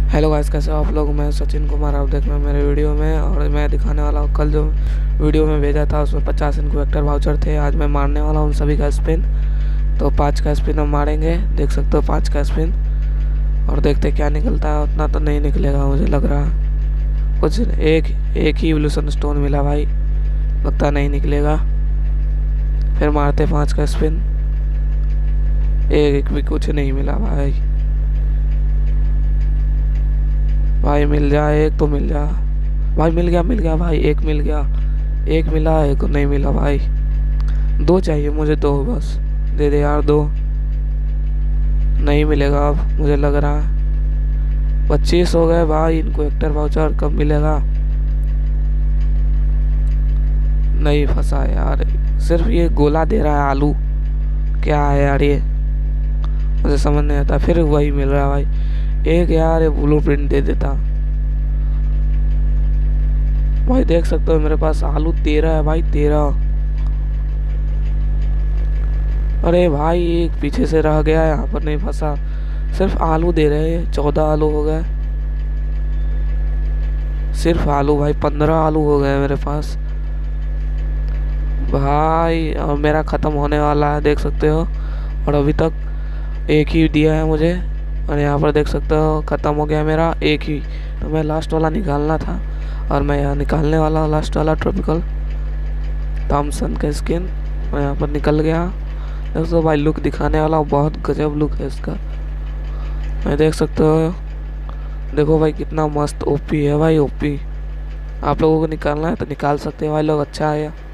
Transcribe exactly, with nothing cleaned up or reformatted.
Hello guys, कैसे हो आप लोग। मैं सचिन कुमार, आप देख रहे हैं मेरे वीडियो में। और मैं दिखाने वाला हूँ, कल जो वीडियो में भेजा था उसमें पचास इनक्वेक्टर वाउचर थे। आज मैं मारने वाला हूँ सभी का स्पिन। तो पाँच का स्पिन हम मारेंगे, देख सकते हो पाँच का स्पिन। और देखते क्या निकलता है। उतना तो नहीं निकलेगा मुझे लग रहा। कुछ एक एक ही इवोल्यूशन स्टोन मिला भाई, लगता नहीं निकलेगा। फिर मारते पाँच का स्पिन, एक भी कुछ नहीं मिला भाई। भाई मिल जा, एक तो मिल जा भाई। मिल गया मिल गया भाई, एक मिल गया। एक मिला, एक नहीं मिला भाई। दो चाहिए मुझे, दो बस दे दे यार, दो। नहीं मिलेगा अब मुझे लग रहा है। पच्चीस हो गए भाई। इनक्वेक्टर वाउचर कब मिलेगा। नहीं फंसा यार, सिर्फ ये गोला दे रहा है। आलू क्या है यार ये, मुझे समझ नहीं आता। फिर वही मिल रहा है भाई। एक यार ये ब्लू प्रिंट दे देता भाई। देख सकते हो मेरे पास आलू तेरह है भाई, तेरह। अरे भाई एक पीछे से रह गया, यहाँ पर नहीं फंसा। सिर्फ आलू दे रहे हैं, चौदह आलू हो गए। सिर्फ आलू भाई, पंद्रह आलू हो गए मेरे पास भाई। और मेरा ख़त्म होने वाला है, देख सकते हो। और अभी तक एक ही दिया है मुझे। और यहाँ पर देख सकते हो ख़त्म हो गया मेरा एक ही। तो मैं लास्ट वाला निकालना था, और मैं यहाँ निकालने वाला हूँ लास्ट वाला ट्रॉपिकल थॉमसन का स्किन। और यहाँ पर निकल गया। दोस्तों भाई लुक दिखाने वाला हूँ, बहुत गजब लुक है इसका। मैं देख सकते हो, देखो भाई कितना मस्त ओपी है भाई, ओपी। आप लोगों को निकालना है तो निकाल सकते हैं भाई लोग। अच्छा है।